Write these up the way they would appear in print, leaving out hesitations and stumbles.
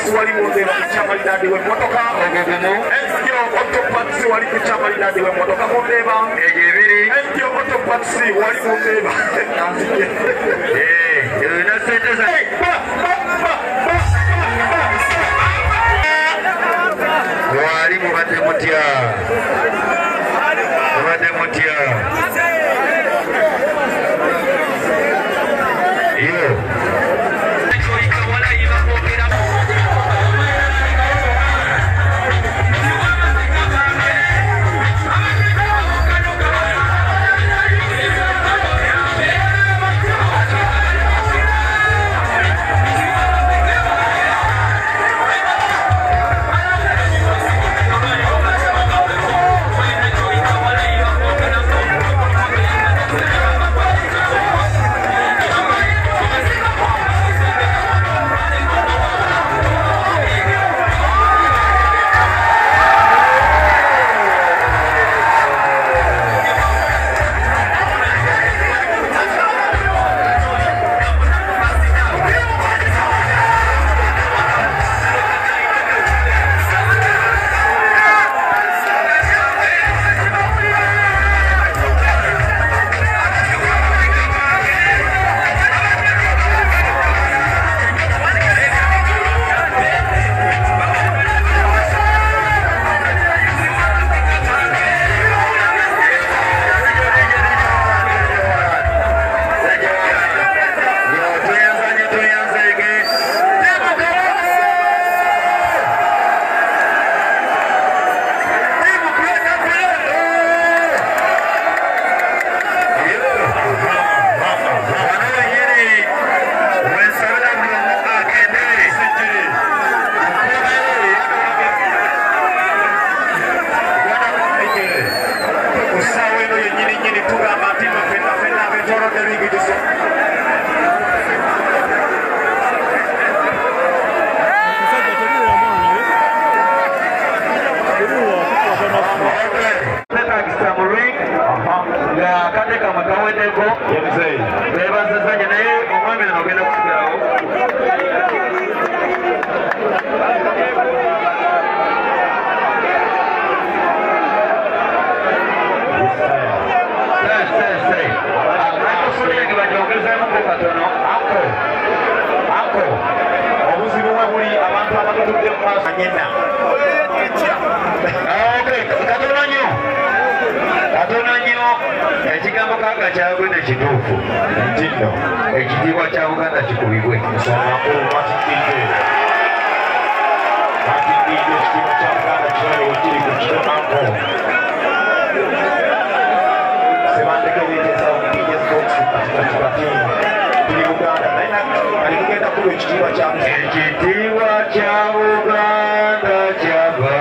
wali mundeba kuchama lidadi we motoka Ejjo Autopatsi wali kuchama lidadi we motoka mundeba Ejjo Autopatsi wali mundeba unasendeza walimu batemutia iyo ekigambo kaga kyagwe nekituufu ntinno ekitiibwa kya Buganda kikubibwe ekitiibwa kya Buganda kiraliwo kiri ku kiro anko sebandeke beeteza omupinya sports katimu tuli Buganda naye ali kugenda kuba ekitiibwa kya Buganda kyava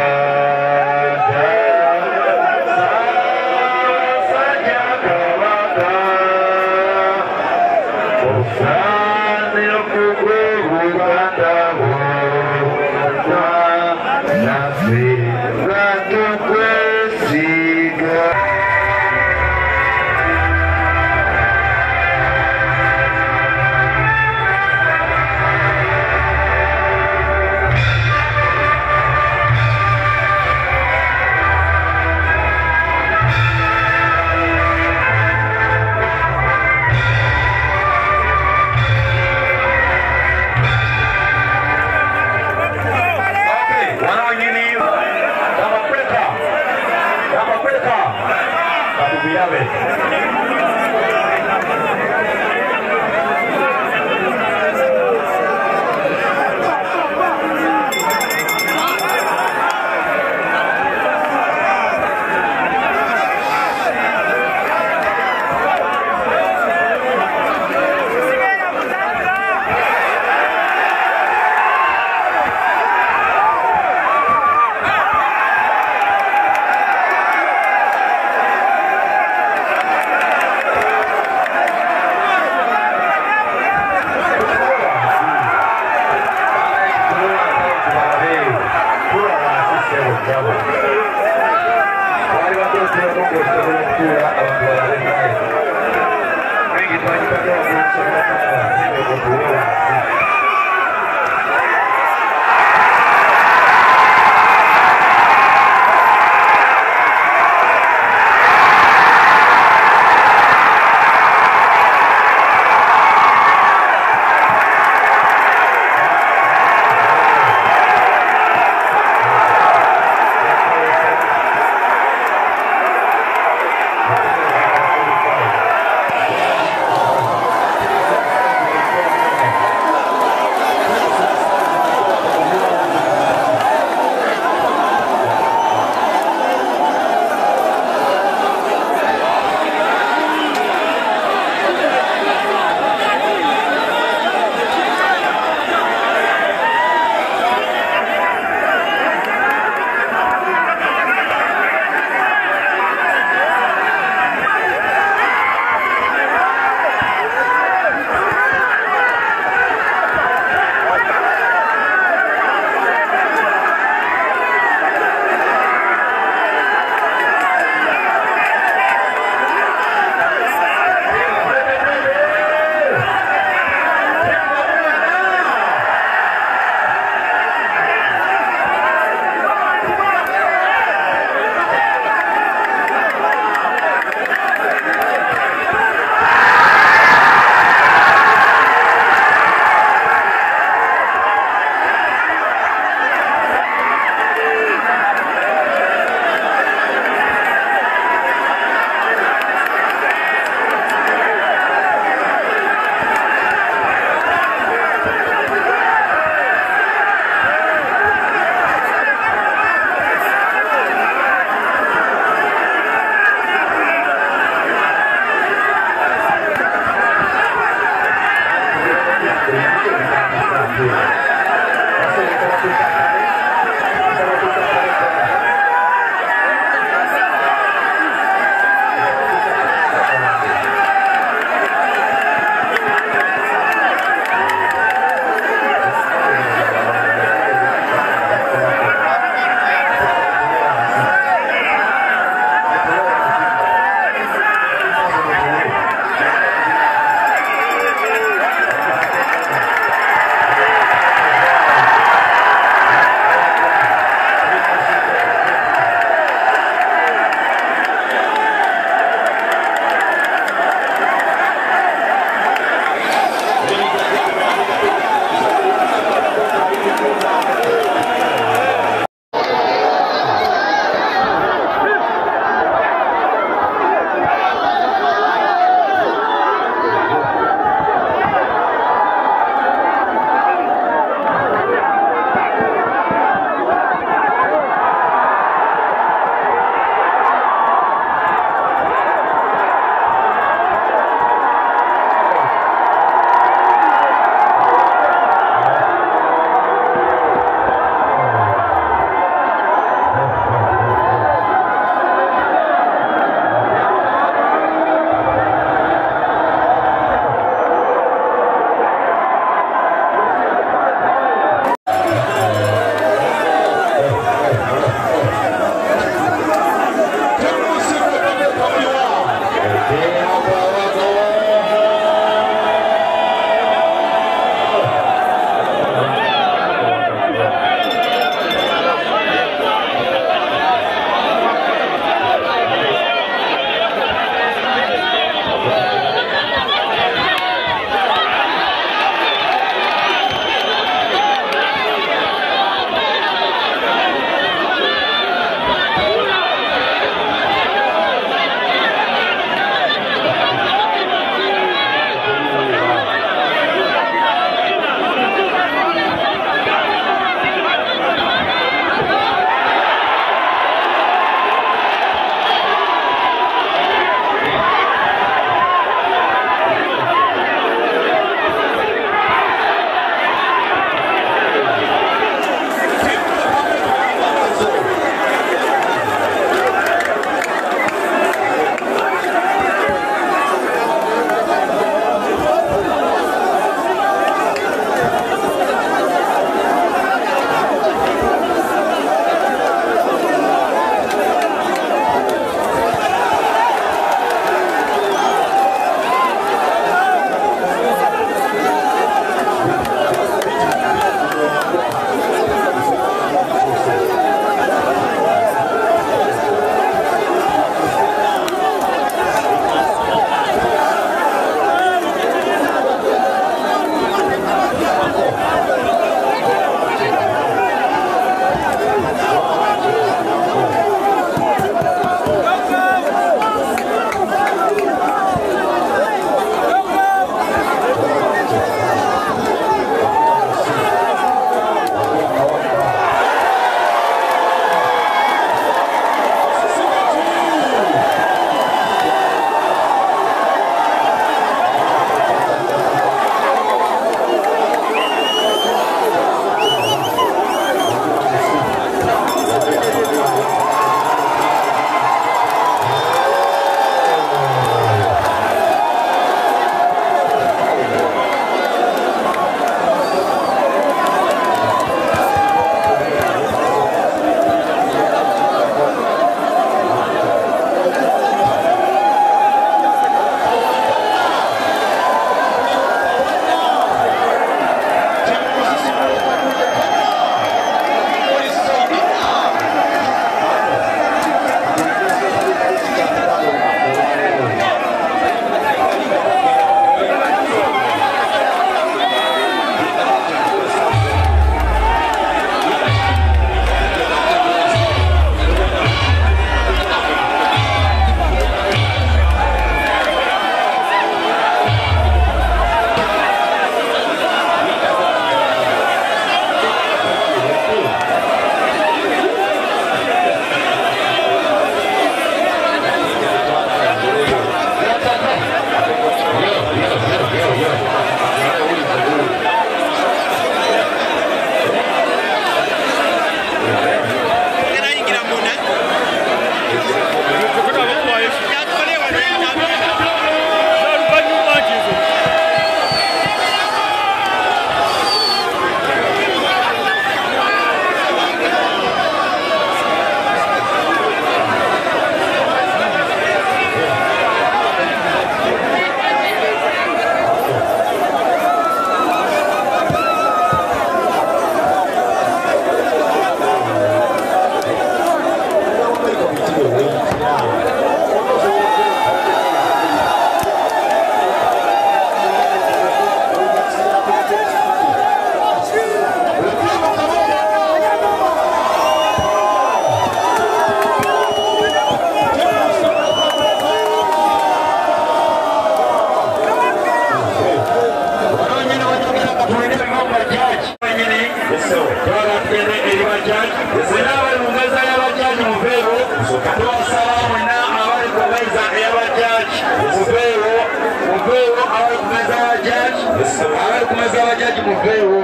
eri bajaji mwena abali mu meza y'abajaji muveewo tuwasaba mwena abali ku meza ey'abajaji muveewo abali ku meza y'abajaji abali ku meza y'abajaji muveewo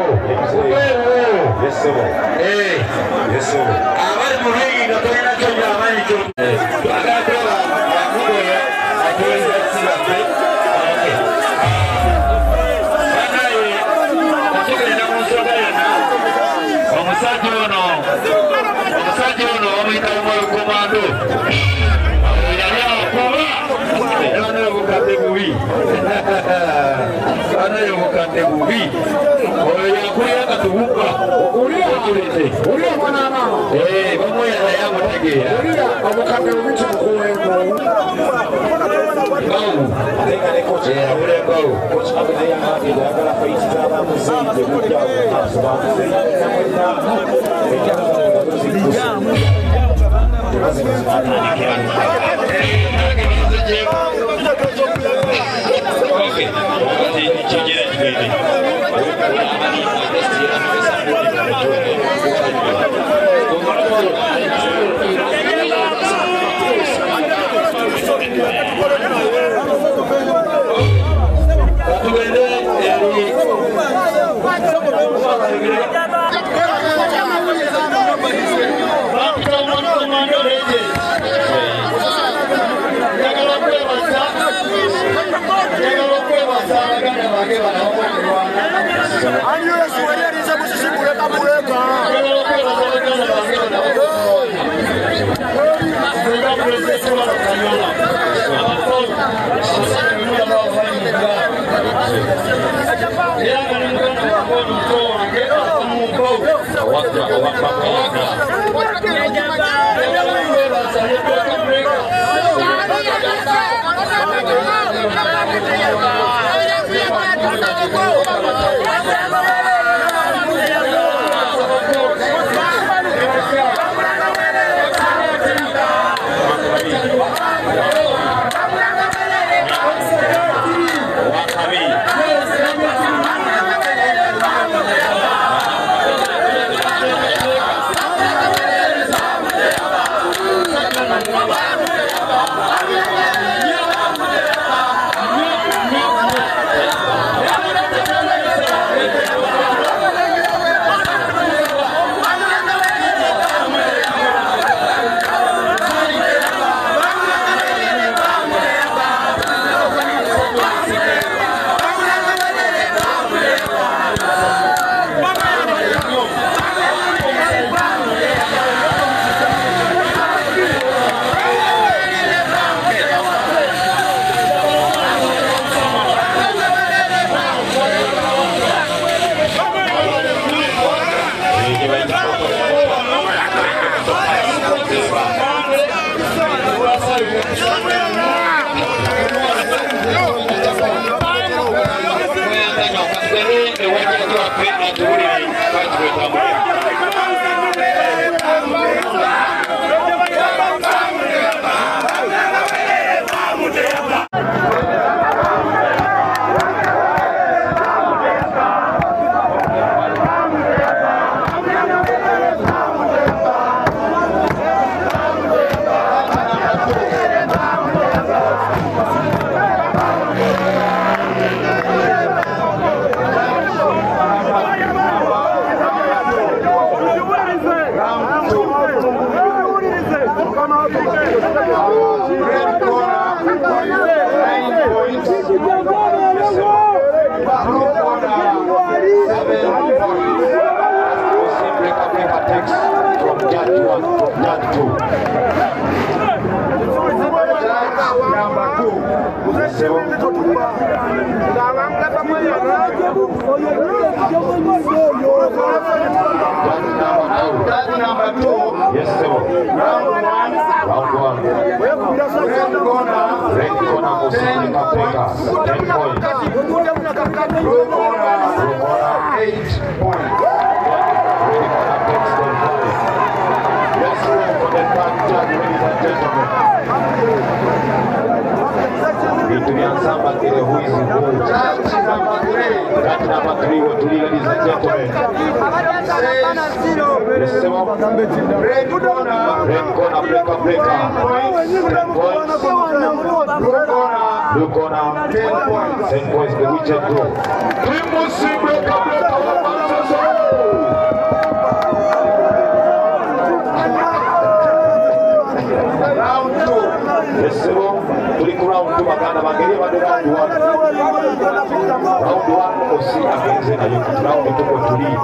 abali mu ringi nga tolina kyonna amanyi kyo twagala kulaba akugoya atuweza kisibaffe banaye otegerera mu nsonga yonna omusajja ono bamuyita omwoyo komando yali akuba banaye obukadde bubi oyo yakulira katubuka okulete bamwoya naye amutegeera obukadde bubi kimukuweeko Number 3, what do you ladies and gentlemen? Red corner, breaker. 10 points. Blue corner, 10 points. 10 points, the Richard Group. Breaker. Round 2. Yes, sir. Round 2, Maganda Magere, round 1. Round 1, Osi against round 2 to lead.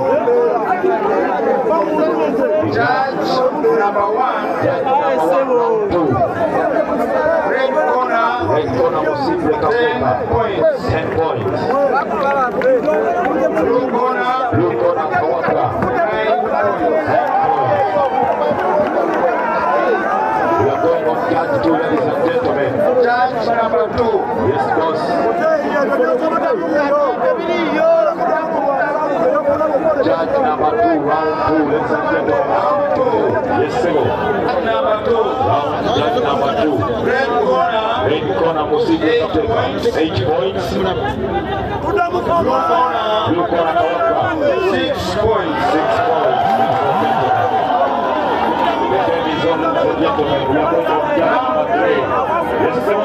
Judge number 1, round 2. Red corner, Osi, breaker, 10 points. Blue corner, Kawaka, 9 points. We are going on judge 2, ladies and gentlemen. Judge number 2. Yes, boss. Judge number 2, round 2, ladies and gentlemen. Round 2. Yes, sir. Number 2. Judge number 2. Red corner, Musi, 8 points. Blue corner, 6 points. 6 points. Gentlemen, we are going on judge number 3. Yes, sir.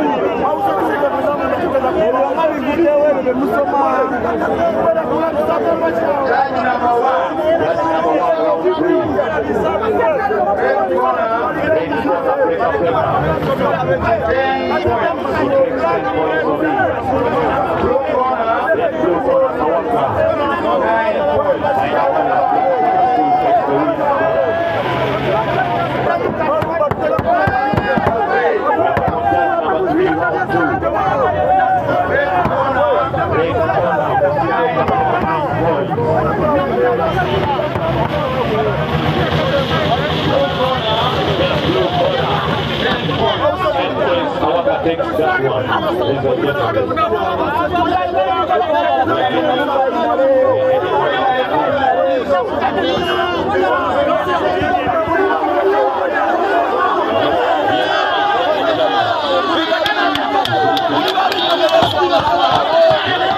Judge number 1, round 3. Red corner, breaker. 10 points. 10 points for me. Blue corner, Kawaka, 9 points. Takes that one. Ladies and gentlemen.